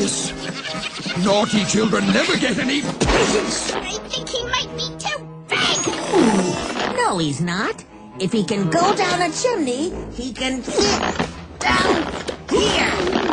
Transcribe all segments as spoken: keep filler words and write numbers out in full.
this? Naughty children never get any presents! I think he might be too big! No, he's not. If he can go down a chimney, he can fit down here.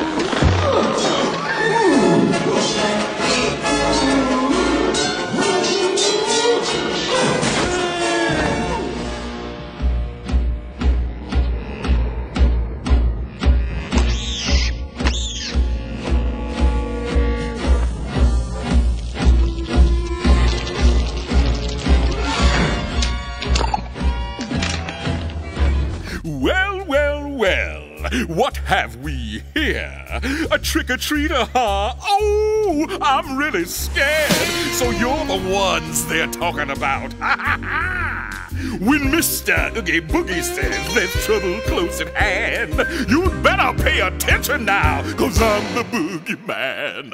Well, well, well, what have we here? A trick-or-treater, huh? Oh, I'm really scared. So you're the ones they're talking about. Ha ha ha! When Mister Oogie Boogie says there's trouble close at hand, you'd better pay attention now, 'cause I'm the boogeyman.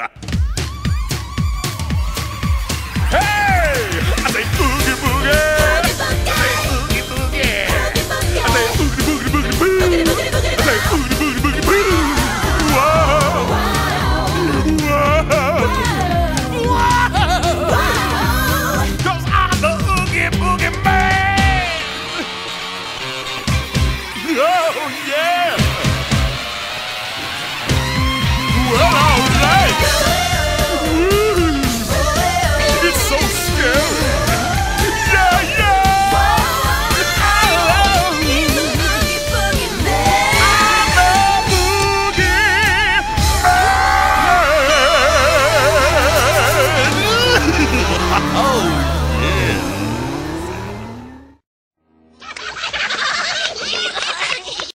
Hey! I say Oogie Boogie! I say Oogie Boogie! I say Oogie Boogie Boogie Boo! I say Oogie Boogie Boogie